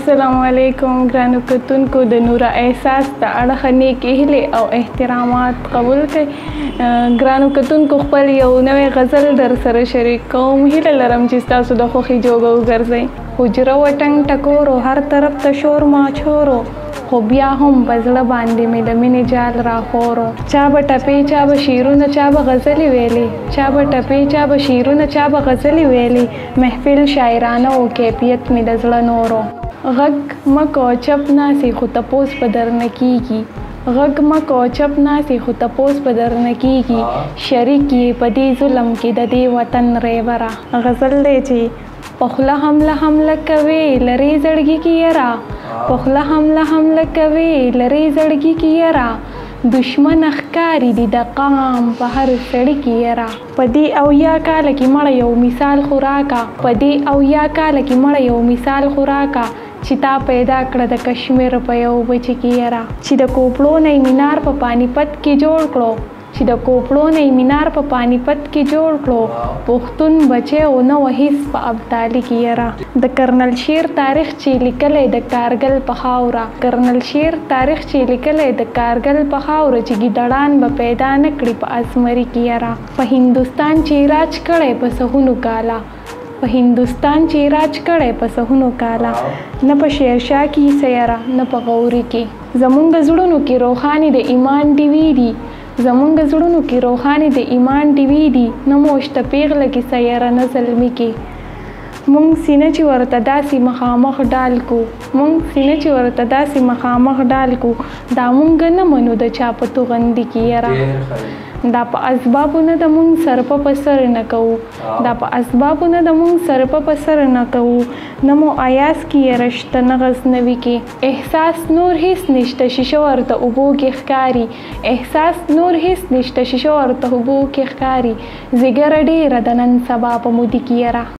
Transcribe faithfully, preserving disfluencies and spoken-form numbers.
السلام علیکم ګرانو کتونکو د نوره احساس د اړخه نیکې هیلې او احترامات قبول کړئ. ګرانو کتونکو خپل یو نوی غزل در سره شریک کوم. هیله لرم چې ستاسو د خوښې جوګه وګرځئ. حجره و ټنګ ټکورو هر طرف ته شور ماچورو، خو بیا هم په زړه باندې مې د مینې جال راخورو. چا به ټپې چا به شعرونه چا به غزلې ویلې، چا به ټپې چا به شعرونه چا به غزلې ویلې. محفل شاعرانه و کیفیت مې د زړه نورو. غږ مکو چپ ناسې خو تپوس په درنه کیږي، غږ مکو چپ ناسې خو تپوس په درنه کیږي. شریک یې په دې ظلم کې د دې وطن ریبره. غزل دی چې په خوله حمله حمله کوي لرې زړګي کې یره، په خوله حمله حمله کوي لرې زړګي کې یره. دشمن ښکاري دي د قام په هر سړي کې یره. په دې اویا کاله کې مړه یو مثال خوراکه، په دې اویا کاله کې مړه یو مثال خوراکه. چې تا پیدا کړه د کشمیر په یو بچي کې یره. چې د کوپړو نه مینار په پانی پت کې جوړ کړو، چې د کوپړو نه مینار په پانی پت کې جوړ کړو. پښتون بچی او نه و هیڅ په ابدالي کې یره. د کرنل شیر تاریخ چې لیکلی د کارګل په خاوره، کرنل شیر تاریخ چې لیکلی د کارګل په خاوره. چې ګیدړان به پیدا نه کړي په اسمري کې یره. په هندوستان چې راج کړی په سهونو کاله، په هندوستان چې راج کړی په سهونو کاله. نه په شیرشاه کې سیاره نه په غوري کې. زمونږ زړونو کې روښاني د ایمان ډیوې دي، زمونږ زړونو کې روښاني د ایمان ډیوې دي. نه موشته پیغله کې سیاره نه زلمي کې. مونږ سینه چې ورته داسې مخامخ ډال کو، مونږ سینه چې ورته داسې مخامخ ډال کو. دا مونږ نه منو د چا په توغندي کې یره. دا په اسبابو نه د مونږ سر په سر نه کوو، دا په اسبابو نه د مونږ سر په سر نه کوو. نه مو آیاس کې یره شته نه غزنوي کې. احساس نور هیڅ نشته شیشه ورته اوبو کې ښکاري، احساس نور هیڅ نشته شیشه ورته اوبو کې ښکاري. زیګره ډېره د نن سبا په مودي کې یره.